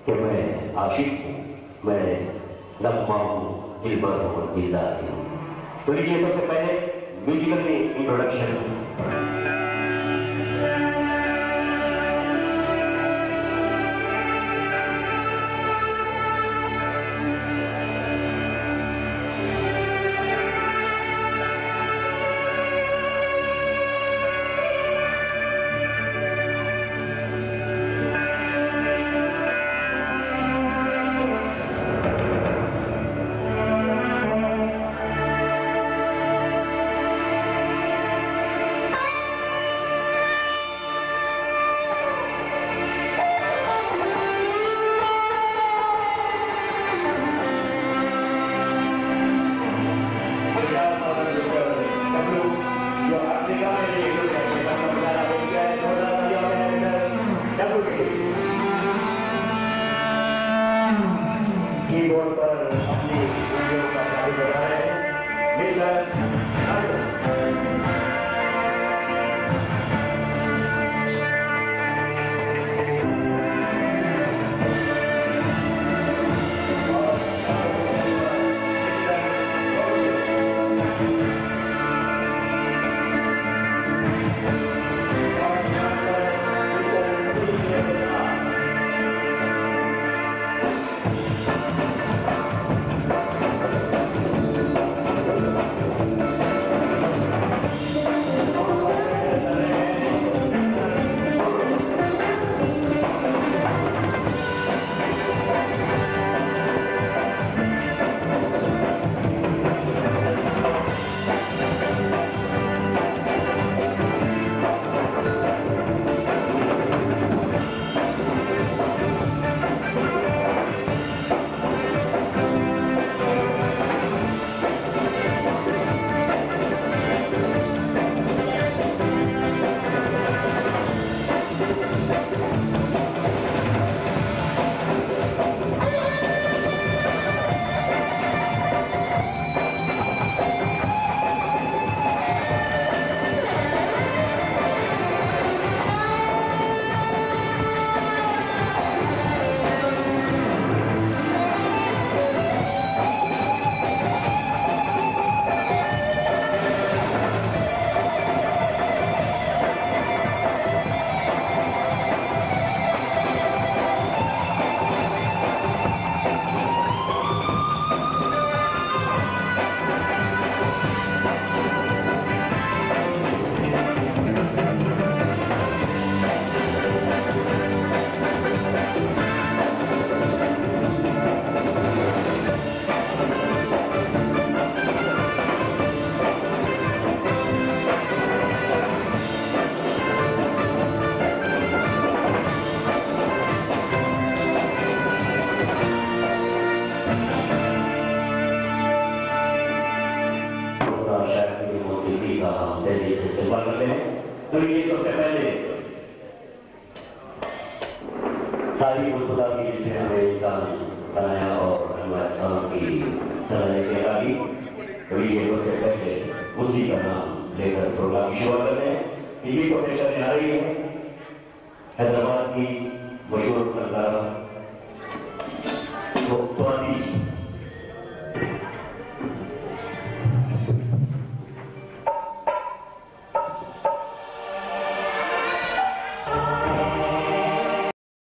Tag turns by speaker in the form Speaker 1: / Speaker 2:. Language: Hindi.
Speaker 1: कि मैं आशिक हूँ, मैं लम्हा हूँ, दिलबर हूँ, बेजारी हूँ। तो लीजिए सबसे पहले म्यूजिकल इंट्रोडक्शन। तो ये सबसे पहले सारी खुदा की जिसने हमें इंसान बनाया और हमारे इंसान की सराहना के लागी। तो ये सबसे पहले उसी का नाम लेकर प्रोग्राम की शुरुआत करते हैं। इसी को पेशा में आ रही है हैदराबाद की मशहूर कलाकार